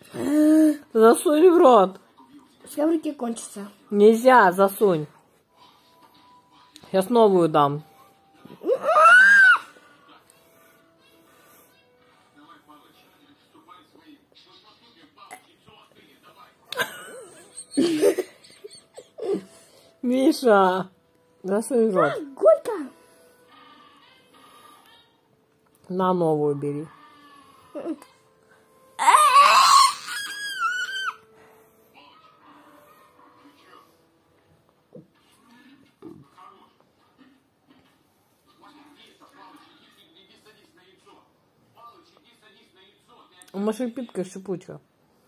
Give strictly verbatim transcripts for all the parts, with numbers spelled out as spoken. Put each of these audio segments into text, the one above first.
Засунь в рот. Все в руке кончится. Нельзя, засунь. Сейчас новую дам. Миша, засунь в рот. Горько. На новую бери. У Маши пипка шипучая.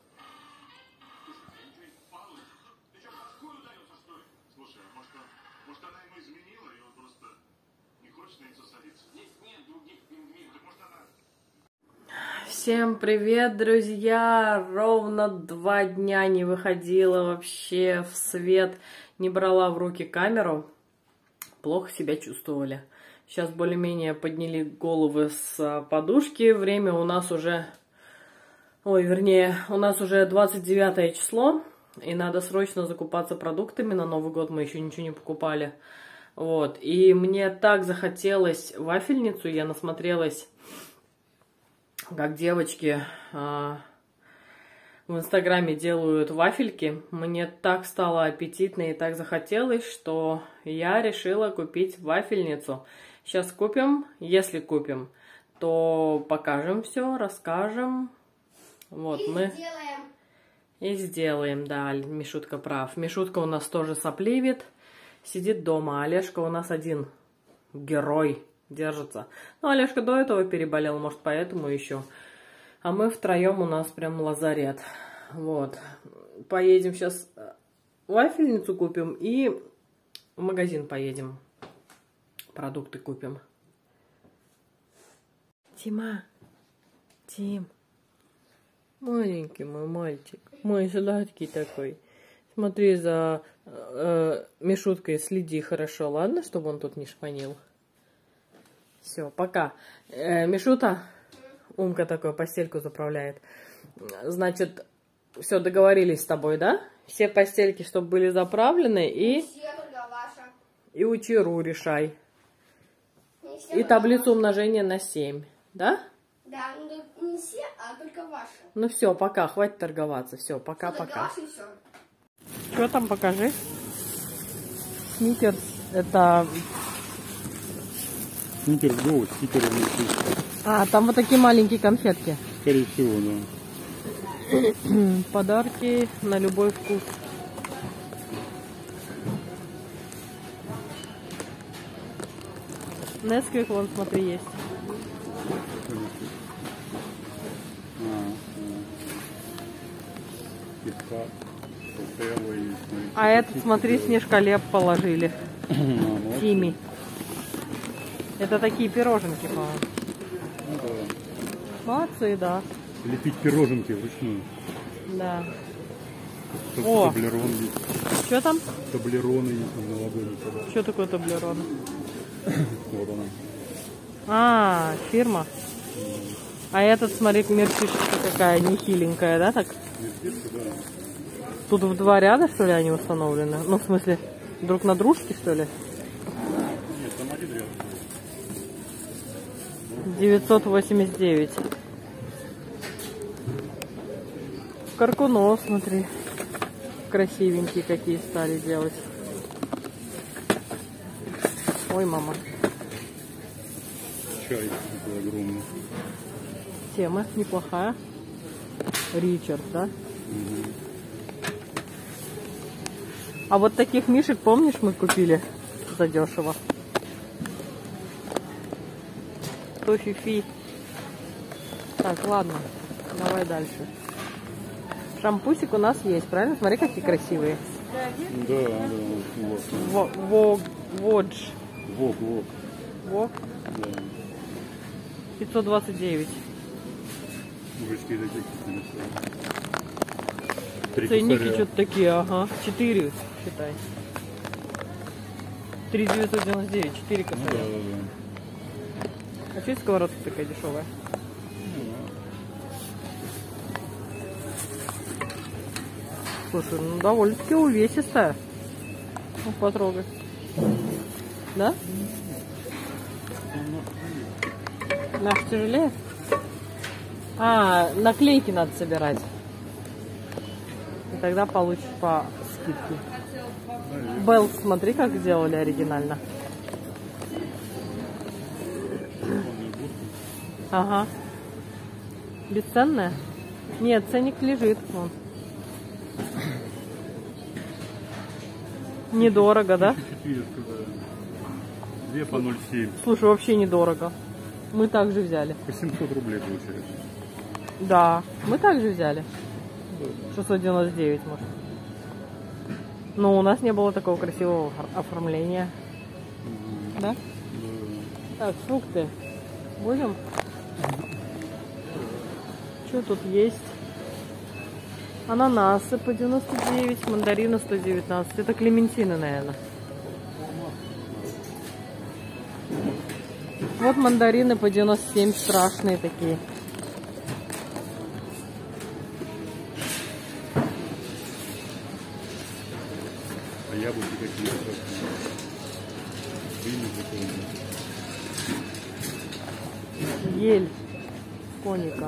Всем привет, друзья! Ровно два дня не выходила вообще в свет, не брала в руки камеру. Плохо себя чувствовали. Сейчас более-менее подняли головы с подушки. Время у нас уже... Ой, вернее, у нас уже двадцать девятое число. И надо срочно закупаться продуктами. На Новый год мы еще ничего не покупали. Вот. И мне так захотелось вафельницу. Я насмотрелась... как девочки а, в Инстаграме делают вафельки. Мне так стало аппетитно и так захотелось, что я решила купить вафельницу. Сейчас купим. Если купим, то покажем все, расскажем. Вот и мы сделаем. И сделаем, да, Мишутка прав. Мишутка у нас тоже сопливит, сидит дома. Олежка у нас один герой. Держится. Ну, Олежка до этого переболел, может, поэтому еще. А мы втроем у нас прям лазарет. Вот. Поедем сейчас вафельницу купим и в магазин поедем. Продукты купим. Тима. Тим. Маленький мой мальчик. Мой сладкий такой. Смотри за э, Мишуткой, следи хорошо, ладно, чтобы он тут не шпанил. Все, пока. Э, Мишута, умка такой, постельку заправляет. Значит, все, договорились с тобой, да? Все постельки, чтобы были заправлены, и... И учеру решай. И таблицу умножения на семь, да? Да, ну не все, а только ваши. Ну все, пока, хватит торговаться. Все, пока-пока. Что там, покажи. Сникерс, это... Сникерс Гоу, стикеры внутри. А, там вот такие маленькие конфетки. Скорее всего, да. Подарки на любой вкус. Несквик, вон, смотри, есть. А этот, смотри, снежколеп положили. Тими. Это такие пироженки, по-моему. Ну, да. Молодцы, да. Лепить пироженки вручную. Да. Тут О! таблерон есть. Что там? Таблероны есть на новогодний подарок. Что такое таблерон? Вот она. А, фирма. А этот, смотри, мерчишка какая нехиленькая, да, так? Мерчишка, да. Тут в два ряда, что ли, они установлены? Ну, в смысле, друг на дружке, что ли? Нет, там один ряд. девятьсот восемьдесят девять. Каркунов, смотри. Красивенькие какие стали делать. Ой, мама. Чай такой огромный. Тема неплохая. Ричард, да? Угу. А вот таких мишек, помнишь, мы купили задешево? Тофи-фи. Так, ладно, давай дальше. Шампусик у нас есть, правильно? Смотри, какие красивые. Да, да, вот. Вог, Водж. Вог, вог. Вог? Да. пятьсот двадцать девять. Мужички такие написали. Ценники что-то такие, ага. четыре, считай. три тысячи девятьсот девяносто девять, четыре косаря. Ну, да, да, да. А что сковородка такая дешевая? Слушай, ну довольно-таки увесистая. Ну, потрогай. Да? Наш тяжелее? А, наклейки надо собирать. И тогда получишь по скидке. Белл, смотри, как сделали оригинально. Ага. Бесценная? Нет, ценник лежит. Вон. Недорого, да? две по ноль семь. Слушай, вообще недорого. Мы также взяли. По семьсот рублей получается. Да, мы также взяли. шестьсот девяносто девять, может. Но у нас не было такого красивого оформления. Mm-hmm. Да? Mm-hmm. Так, фрукты. Будем? Что тут есть? Ананасы по девяносто девять, мандарины сто девятнадцать. Это клементины, наверное. Вот мандарины по девяносто семь, страшные такие. А яблоки какие-то. Ель коника.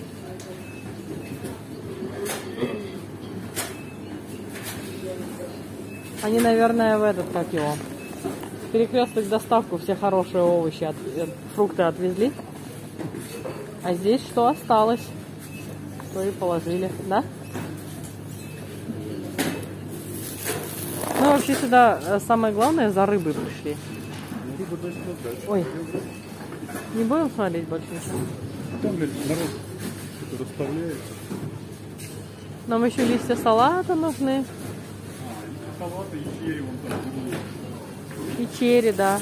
Они, наверное, в этот, как его, Перекресток доставку все хорошие овощи, от, фрукты отвезли. А здесь что осталось, то и положили, да? Ну, вообще сюда самое главное за рыбой пришли. Ой, не будем смотреть больше ничего? Там, блядь, народ что-то расставляет. Нам еще листья салата нужны. А, салаты и черри вон там. И черри, да.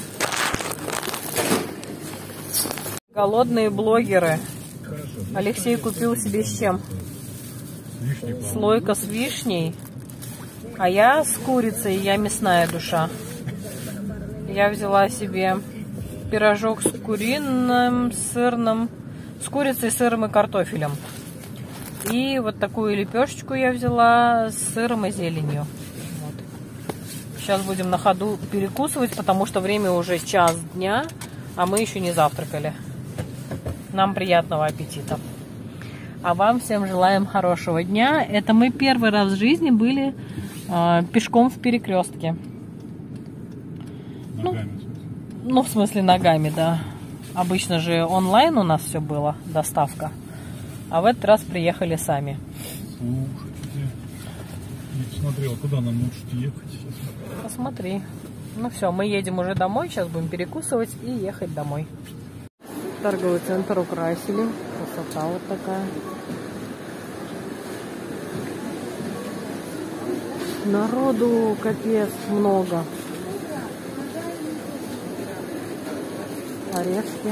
Голодные блогеры. Алексей купил себе с чем? Слойка с вишней. А я с курицей, я мясная душа. Я взяла себе пирожок с куриным, сырным, с курицей, сыром и картофелем. И вот такую лепешечку я взяла с сыром и зеленью. Вот. Сейчас будем на ходу перекусывать, потому что время уже час дня, а мы еще не завтракали. Нам приятного аппетита. А вам всем желаем хорошего дня. Это мы первый раз в жизни были э, пешком в Перекрестке. Ногами. Ну, ну, в смысле ногами, да. Обычно же онлайн у нас все было, доставка. А в этот раз приехали сами. Слушайте, не посмотрела, куда нам лучше ехать сейчас. Посмотри. Ну все, мы едем уже домой, сейчас будем перекусывать и ехать домой. Торговый центр украсили. Красота вот такая. Народу капец много. Орешки.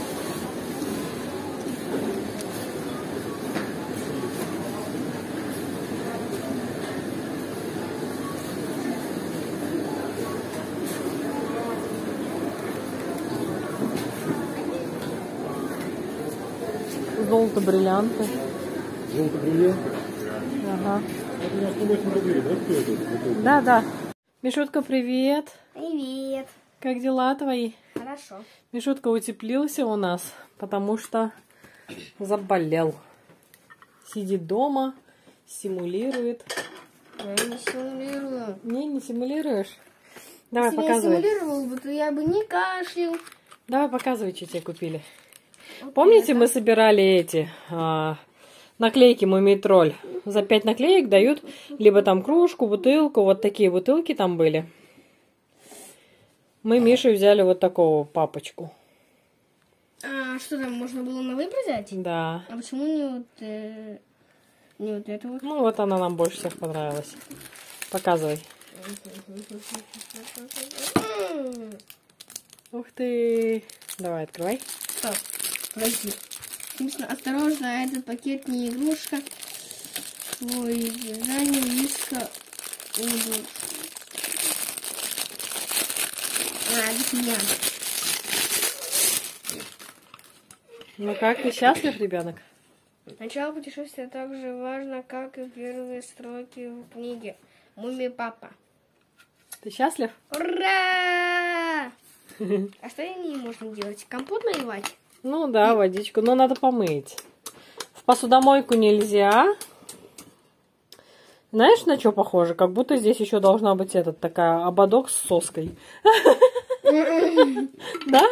Золото, бриллианты. Золото, бриллианты? Ага. Это у нас сто восемь рублей, да, стоит? Да, да. Мишутка, привет. Привет. Как дела твои? Хорошо. Мишутка утеплился у нас, потому что заболел. Сидит дома, симулирует. Я не симулирую. Не, не симулируешь? Давай, Если показывай. я симулировал бы, то я бы не кашлял. Давай, показывай, что тебе купили. Вот Помните, это. мы собирали эти а, наклейки Мумий Тролль? За пять наклеек дают либо там кружку, бутылку. Вот такие бутылки там были. Мы Мише взяли вот такого папочку. А что там, можно было на выбор взять? Да. А почему не вот, э, не вот это вот? Ну, вот она нам больше всех понравилась. Показывай. Ух ты. Давай, открывай. Стоп, подожди. Конечно, осторожно, этот пакет не игрушка. Ой, вязание, виска, удочка. А, это фигня. Ну как, ты счастлив, ребенок? Начало путешествия так же важно, как и первые строки в книге «Мумия Папа». Ты счастлив? Ура! А что не можно делать? Компот наливать? Ну да, водичку, но надо помыть. В посудомойку нельзя. Знаешь, на что похоже? Как будто здесь еще должна быть этот, такая ободок с соской. Да?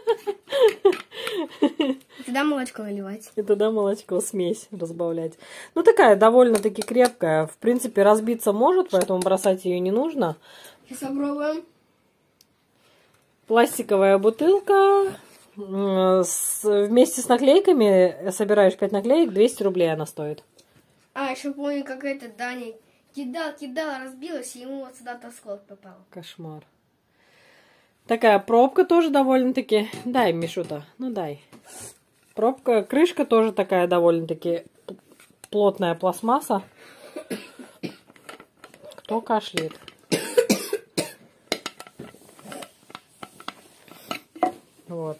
И туда молочко наливать. И туда молочко, смесь разбавлять. Ну, такая довольно-таки крепкая. В принципе, разбиться может, поэтому бросать ее не нужно. Сейчас попробуем. Пластиковая бутылка. С, вместе с наклейками собираешь пять наклеек, двести рублей она стоит. А, еще помню, как это Даня кидал, кидал, разбилась, и ему вот сюда осколок попал. Кошмар. Такая пробка тоже довольно-таки... Дай, Мишута, ну дай. Пробка, крышка тоже такая довольно-таки плотная пластмасса. Кто кашляет? Вот.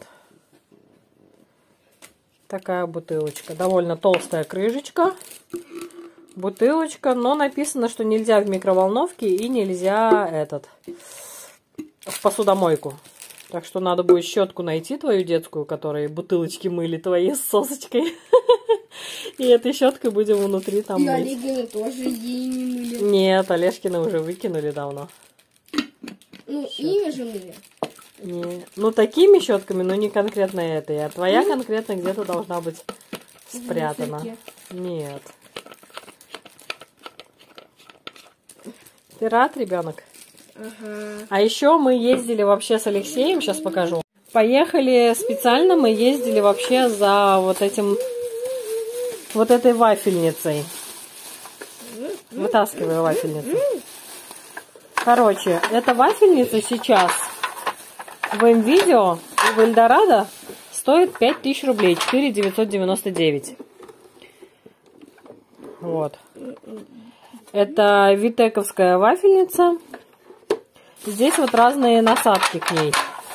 Такая бутылочка. Довольно толстая крышечка. Бутылочка, но написано, что нельзя в микроволновке и нельзя этот в посудомойку. Так что надо будет щетку найти твою детскую, которой бутылочки мыли твои с сосочкой. И этой щеткой будем внутри там И мыть. Олегина тоже ей не мыли. Нет, Олежкина уже выкинули давно. Ну, ими же мыли. Не. Ну, такими щетками, но не конкретно этой. А твоя конкретно где-то должна быть спрятана. Нет. Ты рад, ребенок? Ага. А еще мы ездили вообще с Алексеем, сейчас покажу. Поехали специально, мы ездили вообще за вот этим, вот этой вафельницей. Вытаскиваю вафельницу. Короче, эта вафельница сейчас в М-Видео и в Эльдорадо стоит пять тысяч рублей, четыре тысячи девятьсот девяносто девять. Вот. Это витековская вафельница. Здесь вот разные насадки к ней.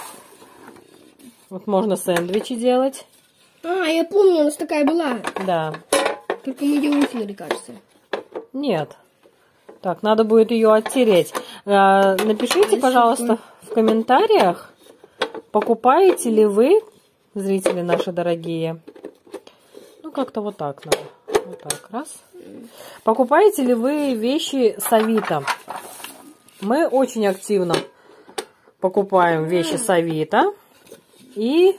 Вот можно сэндвичи делать. А, я помню, у нас такая была. Да. Только мы ее выкинули, кажется. Нет. Так, надо будет ее оттереть. А, напишите, пожалуйста, в комментариях, покупаете ли вы, зрители наши дорогие, ну как-то вот так надо. Вот так, раз. Покупаете ли вы вещи с Авито? Мы очень активно покупаем вещи с Авито. И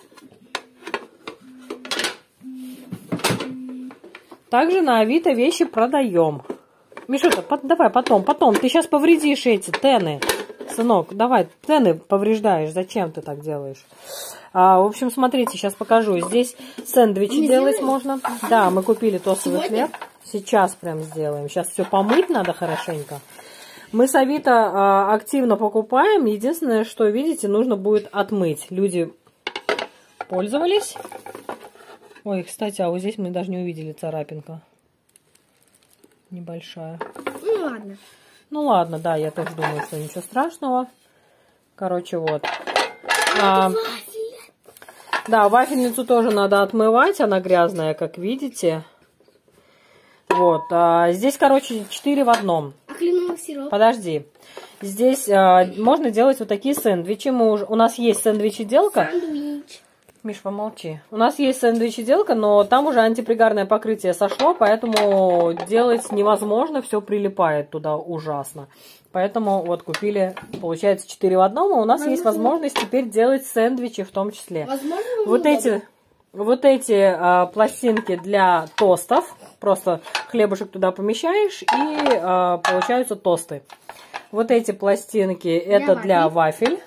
также на Авито вещи продаем. Мишута, давай потом, потом. Ты сейчас повредишь эти тены. Сынок, давай, тены повреждаешь. Зачем ты так делаешь? А, в общем, смотрите, сейчас покажу. Здесь сэндвичи Не делать сделаешь? можно. Да, мы купили тостовый Сегодня? хлеб. Сейчас прям сделаем. Сейчас все помыть надо хорошенько. Мы с Авито а, активно покупаем. Единственное, что, видите, нужно будет отмыть. Люди пользовались. Ой, кстати, а вот здесь мы даже не увидели царапинка. Небольшая. Ну ладно. Ну ладно, да, я тоже думаю, что ничего страшного. Короче, вот. А, да, вафельницу тоже надо отмывать. Она грязная, как видите. Вот. А, здесь, короче, четыре в одном. А кленовый сироп? Подожди. Здесь а, можно делать вот такие сэндвичи. Мы уже, у нас есть сэндвичи-делка. Сэндвич. Миш, помолчи. У нас есть сэндвичи-делка, но там уже антипригарное покрытие сошло, поэтому делать невозможно, все прилипает туда ужасно. Поэтому вот купили, получается, четыре в одном, а у нас возможно. Есть возможность теперь делать сэндвичи в том числе. Возможно, вот эти, вот эти а, пластинки для тостов, просто хлебушек туда помещаешь и а, получаются тосты. Вот эти пластинки это для для вафель.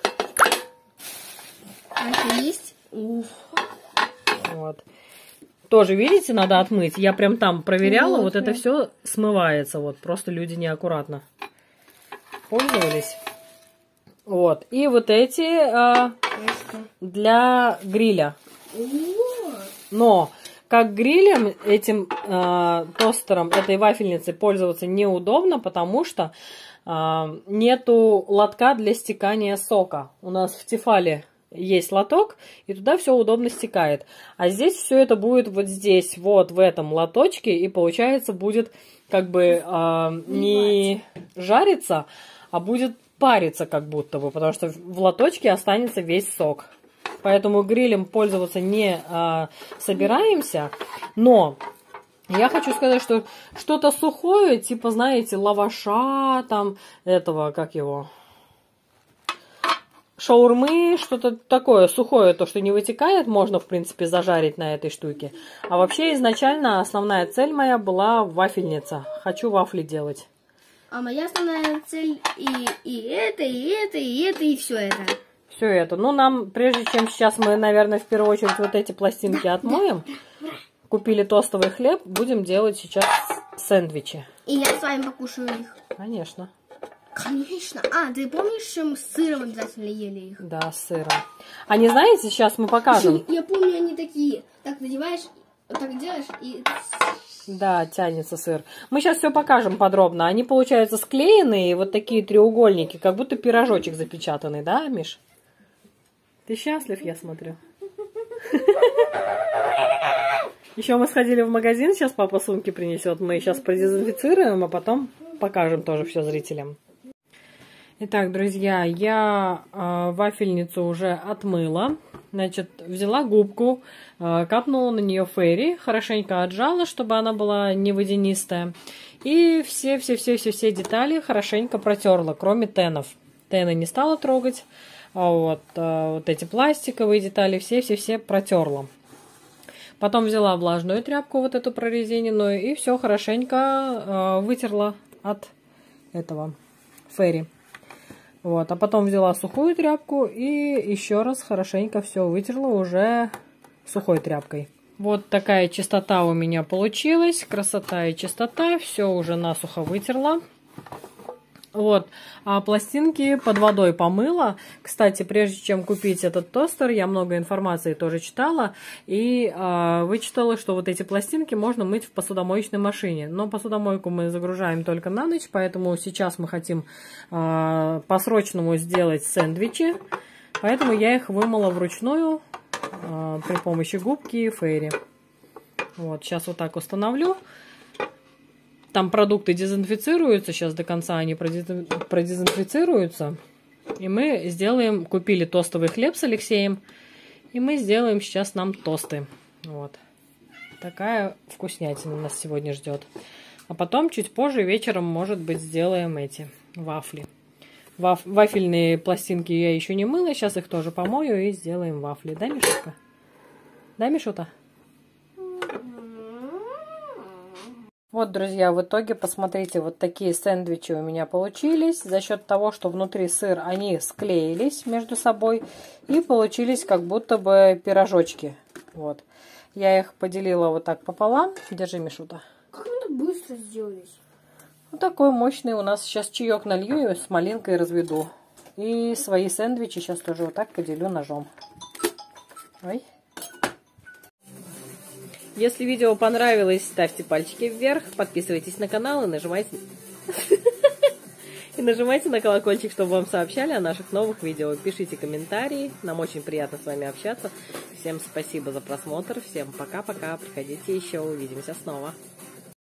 А это есть? Уф. Вот. Тоже, видите, надо отмыть. Я прям там проверяла, вот, вот это да. все смывается. Вот, просто люди неаккуратно пользовались. Вот. И вот эти а, для гриля. Но как грилем, этим а, тостером, этой вафельницей пользоваться неудобно, потому что а, нету лотка для стекания сока. У нас в Тефале есть лоток, и туда все удобно стекает. А здесь все это будет вот здесь, вот в этом лоточке, и получается будет как бы э, не жариться, а будет париться как будто бы, потому что в лоточке останется весь сок. Поэтому грилем пользоваться не э, собираемся, но я хочу сказать, что что-то сухое, типа, знаете, лаваша, там, этого, как его, шаурмы, что-то такое сухое, то, что не вытекает, можно, в принципе, зажарить на этой штуке. А вообще, изначально основная цель моя была вафельница. Хочу вафли делать. А моя основная цель и, и это, и это, и это, и все это. Все это. Ну, нам, прежде чем сейчас мы, наверное, в первую очередь вот эти пластинки отмоем, купили тостовый хлеб, будем делать сейчас сэндвичи. И я с вами покушаю их. Конечно. Конечно. А, ты помнишь, что мы с сыром обязательно ели их? Да, с сыром. А не знаете, сейчас мы покажем. Я помню, они такие. Так надеваешь, вот так делаешь и... Да, тянется сыр. Мы сейчас все покажем подробно. Они, получаются, склеенные, вот такие треугольники, как будто пирожочек запечатанный, да, Миш? Ты счастлив, я смотрю. Еще мы сходили в магазин, сейчас папа сумки принесет. Мы сейчас продезинфицируем, а потом покажем тоже все зрителям. Итак, друзья, я э, вафельницу уже отмыла. Значит, взяла губку, э, капнула на нее фейри, хорошенько отжала, чтобы она была не водянистая. И все-все-все-все-все детали хорошенько протерла, кроме тенов. Тены не стала трогать, а вот, э, вот эти пластиковые детали все-все-все протерла. Потом взяла влажную тряпку, вот эту прорезиненную, и все хорошенько э, вытерла от этого фейри. Вот, а потом взяла сухую тряпку и еще раз хорошенько все вытерла уже сухой тряпкой. Вот такая чистота у меня получилась. Красота и чистота. Все уже насухо вытерла. Вот, а пластинки под водой помыла. Кстати, прежде чем купить этот тостер, я много информации тоже читала. И э, вычитала, что вот эти пластинки можно мыть в посудомоечной машине. Но посудомойку мы загружаем только на ночь, поэтому сейчас мы хотим э, по-срочному сделать сэндвичи. Поэтому я их вымыла вручную э, при помощи губки и фейри. Вот, сейчас вот так установлю. Там продукты дезинфицируются, сейчас до конца они продезинфицируются. И мы сделаем, купили тостовый хлеб с Алексеем, и мы сделаем сейчас нам тосты. Вот. Такая вкуснятина нас сегодня ждет. А потом, чуть позже, вечером, может быть, сделаем эти вафли. Ваф вафельные пластинки я еще не мыла, сейчас их тоже помою и сделаем вафли. Да, Мишутка? Да, Мишута? Вот, друзья, в итоге, посмотрите, вот такие сэндвичи у меня получились. За счет того, что внутри сыр, они склеились между собой и получились как будто бы пирожочки. Вот. Я их поделила вот так пополам. Держи, Мишута. Как это быстро сделались? Вот такой мощный у нас. Сейчас чаек налью и с малинкой разведу. И свои сэндвичи сейчас тоже вот так поделю ножом. Ой. Если видео понравилось, ставьте пальчики вверх, подписывайтесь на канал и нажимайте... и нажимайте на колокольчик, чтобы вам сообщали о наших новых видео. Пишите комментарии, нам очень приятно с вами общаться. Всем спасибо за просмотр, всем пока-пока, приходите еще, увидимся снова.